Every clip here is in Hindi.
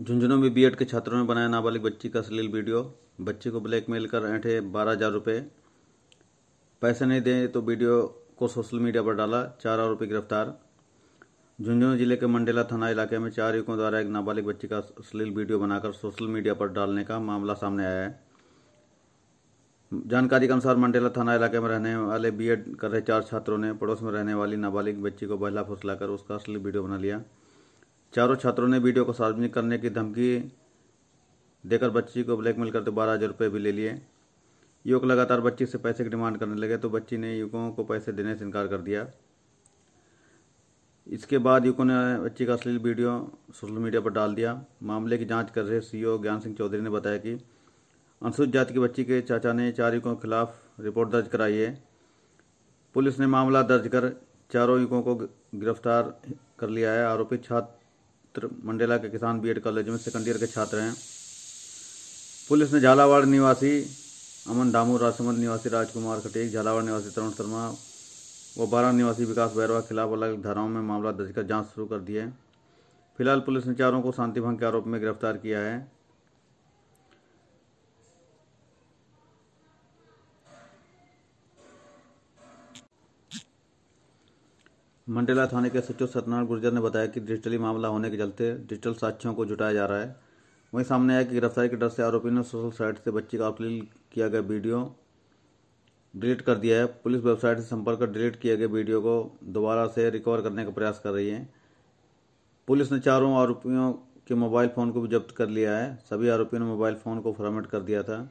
झुंझुनू में बीएड के छात्रों ने बनाया नाबालिग बच्ची का अश्लील वीडियो। बच्ची को ब्लैकमेल कर ऐंठे 12,000 रुपये। पैसे नहीं दें तो वीडियो को सोशल मीडिया पर डाला। 4 आरोपी गिरफ्तार। झुंझुनू जिले के मंडेला थाना इलाके में 4 युवकों द्वारा एक नाबालिग बच्ची का अश्लील वीडियो बनाकर सोशल मीडिया पर डालने का मामला सामने आया है। जानकारी के अनुसार मंडेला थाना इलाके में रहने वाले बीएड कर रहे 4 छात्रों ने पड़ोस में रहने वाली नाबालिग बच्ची को बहला फुसलाकर उसका अश्लील वीडियो बना लिया। चारों छात्रों ने वीडियो को सार्वजनिक करने की धमकी देकर बच्ची को ब्लैकमेल करते 12,000 रुपये भी ले लिए। युवक लगातार बच्ची से पैसे की डिमांड करने लगे तो बच्ची ने युवकों को पैसे देने से इनकार कर दिया। इसके बाद युवकों ने बच्ची का अश्लील वीडियो सोशल मीडिया पर डाल दिया। मामले की जांच कर रहे सीओ ज्ञान सिंह चौधरी ने बताया कि अनुसूचित जाति की बच्ची के चाचा ने 4 युवकों के खिलाफ रिपोर्ट दर्ज कराई है। पुलिस ने मामला दर्ज कर चारों युवकों को गिरफ्तार कर लिया है। आरोपी छात्र मंडेला के किसान बीएड कॉलेज में सेकंड ईयर के छात्र हैं। पुलिस ने झालावाड़ निवासी अमन दामू, राजसमंद निवासी राजकुमार खटीक, झालावाड़ निवासी तरुण शर्मा व 12 निवासी विकास बैरवा के खिलाफ अलग धाराओं में मामला दर्ज कर जांच शुरू कर दी है। फिलहाल पुलिस ने चारों को शांति भंग के आरोप में गिरफ्तार किया है। मंडेला थाने के सचिव सत्यनारायण गुर्जर ने बताया कि डिजिटली मामला होने के चलते डिजिटल साक्ष्यों को जुटाया जा रहा है। वहीं सामने आया कि गिरफ्तारी के डर से आरोपी ने सोशल साइट से बच्ची का अश्लील किया गया वीडियो डिलीट कर दिया है। पुलिस वेबसाइट से संपर्क कर डिलीट किए गए वीडियो को दोबारा से रिकवर करने का प्रयास कर रही है। पुलिस ने चारों आरोपियों के मोबाइल फ़ोन को भी जब्त कर लिया है। सभी आरोपियों ने मोबाइल फ़ोन को फॉर्मेट कर दिया था।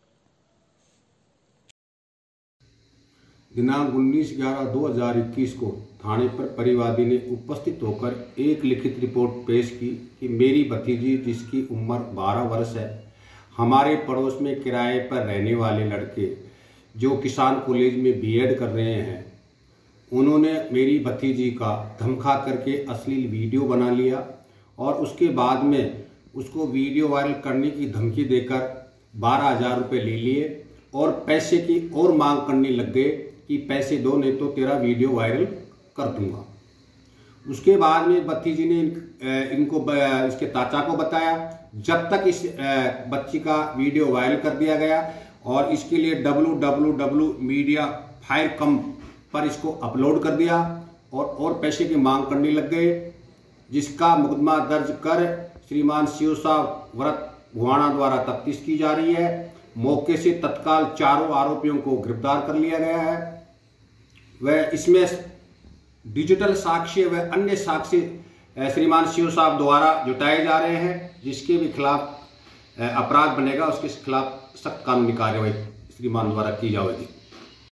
दिनांक 19/11/2021 को थाने पर परिवादी ने उपस्थित होकर एक लिखित रिपोर्ट पेश की कि मेरी भतीजी, जिसकी उम्र 12 वर्ष है, हमारे पड़ोस में किराए पर रहने वाले लड़के जो किसान कॉलेज में बीएड कर रहे हैं, उन्होंने मेरी भतीजी का धमका करके अश्लील वीडियो बना लिया और उसके बाद में उसको वीडियो वायरल करने की धमकी देकर 12,000 रुपये ले लिए और पैसे की और मांग करने लग गए कि पैसे दो नहीं तो तेरा वीडियो वायरल कर दूंगा। उसके बाद में भतीजी ने इनको इसके चाचा को बताया। जब तक इस बच्ची का वीडियो वायरल कर दिया गया और इसके लिए www.mediafire.com पर इसको अपलोड कर दिया और पैसे की मांग करने लग गए, जिसका मुकदमा दर्ज कर श्रीमान सीओ साहब व्रत भुवाणा द्वारा तफ्तीश की जा रही है। मौके से तत्काल चारों आरोपियों को गिरफ्तार कर लिया गया है। वह इसमें डिजिटल साक्ष्य व अन्य साक्ष्य श्रीमान सीओ साहब द्वारा जुटाए जा रहे हैं। जिसके भी खिलाफ अपराध बनेगा उसके खिलाफ सख्त कानूनी कार्रवाई श्रीमान द्वारा की जाएगी।